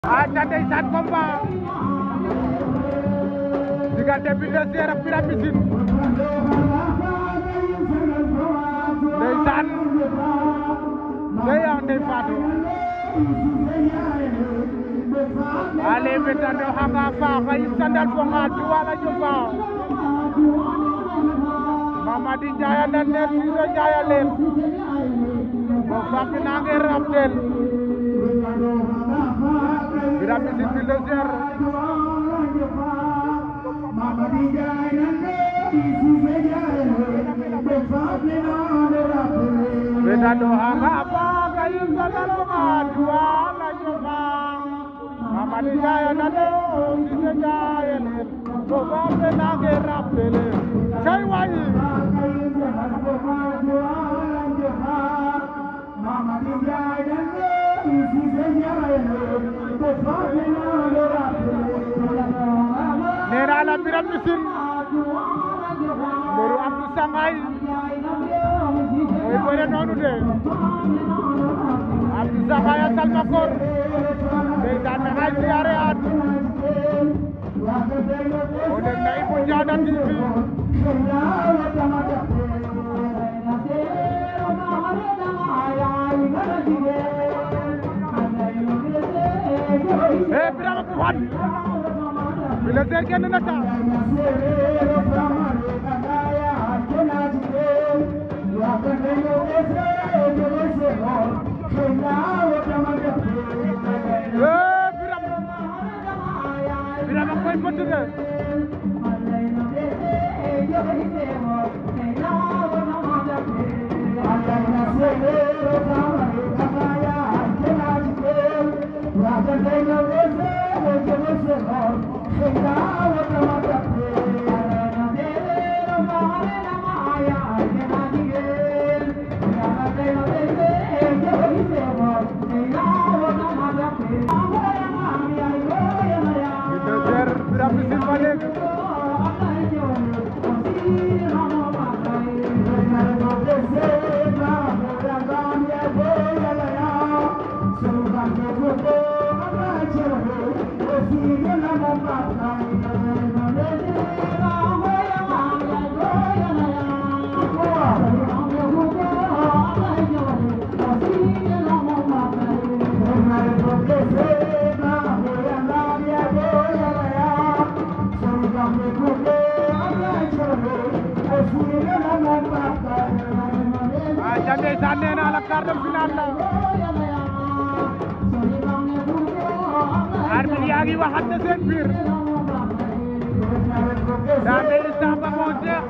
aca ndeysaan combat diggante Bulldozer ak Birame Mbissine ndeysaan Ndeye Fatou ale betando hanga fa sandal fo ngatu wala jofa Mamadi Ndiaye nan ne Siso Ndiaye len bo fakki nange raptel Birame Mbissine Bulldozer Mamadi Ndiaye nan ne Siso Ndiaye bo fakki nange raptel betando hanga fa sandal fo ngatu wala jofa Mamadi Ndiaye nan ne Siso Ndiaye len bo fakki nange raptel kay wayi Mamadi Ndiaye nan ne Siso Ndiaye len bo fakki nange raptel nera la Birame Mbissine Mboru Abdou Sangay moy bëre noonu de Abdou Sangay a Salmakor ndeysaan me xay siyaare at o deg na Ibou Ndiane TV Birame Buxan Bulldozer génn na ta Birame koy bëtt de Birame Mbissine ba léegi aca ndeysaan nee naa la quart de finale la arbitre yaa ngi waxante seen biir daa mel ni sax ba moo jeex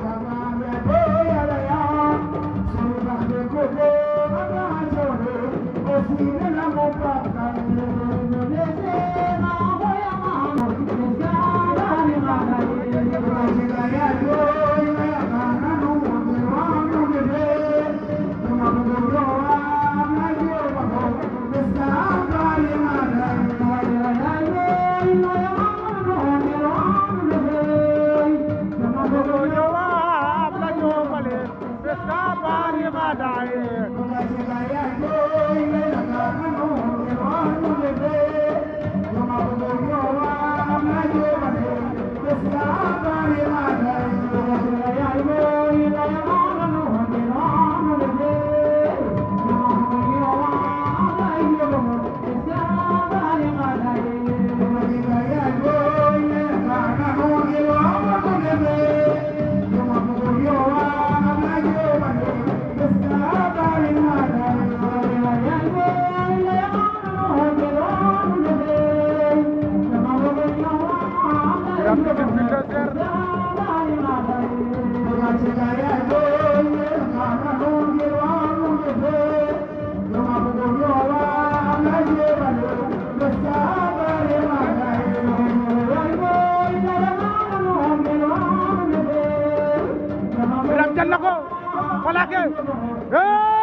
Birame jël na ko plaqué